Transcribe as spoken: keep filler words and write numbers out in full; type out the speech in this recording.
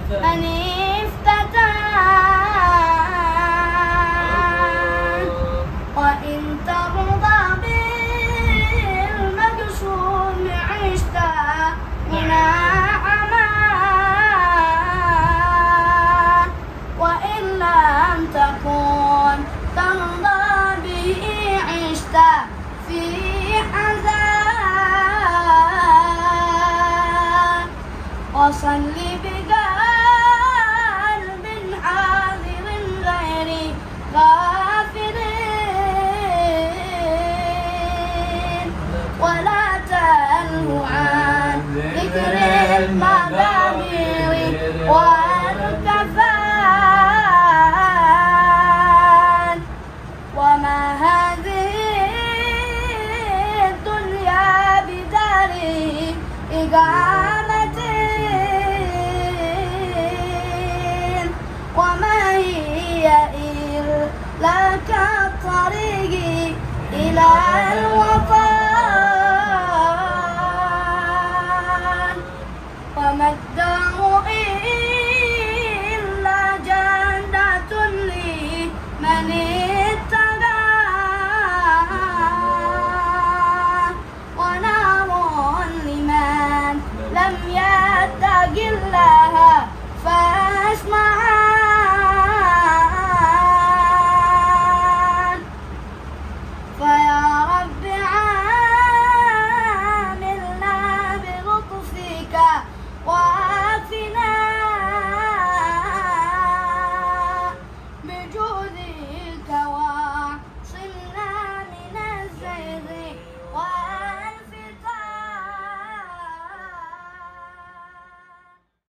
من افتتان وإن ترضى بالمقسوم عشت منعما وإن لم تكن ترضى به عشت في حزان وصل بقلب حاضر غير غافلين ولا تلهو عن ذكر المدامير والكفان وما هذه الدنيا بدار إقامة وما هي إلا كالطريق إلى الوطن